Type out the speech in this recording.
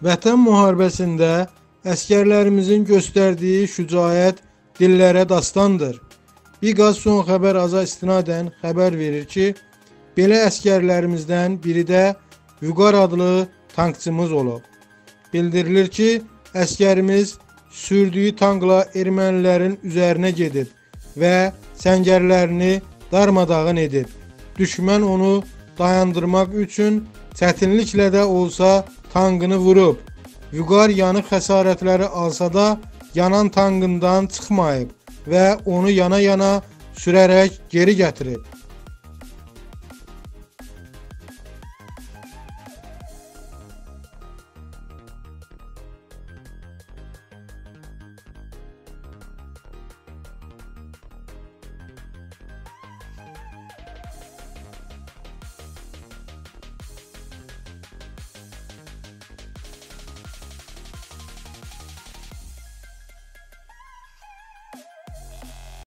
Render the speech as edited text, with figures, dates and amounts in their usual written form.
Vətən müharibəsində əsgərlərimizin göstərdiyi şücaət dillərə dastandır. Biqaz son xəbər aza istinadən xəbər verir ki, belə əsgərlərimizdən biri də Vüqar adlı tankçımız olub. Bildirilir ki, əsgərimiz sürdüyü tankla ermənilərin üzərinə gedib və səngərlərini darmadağın edib. Düşmən onu dayandırmaq üçün çətinliklə də olsa tankını vurub. Vüqar yanıq xəsarətləri alsa da yanan tankından çıxmayıb və onu yana-yana sürərək geri gətirib.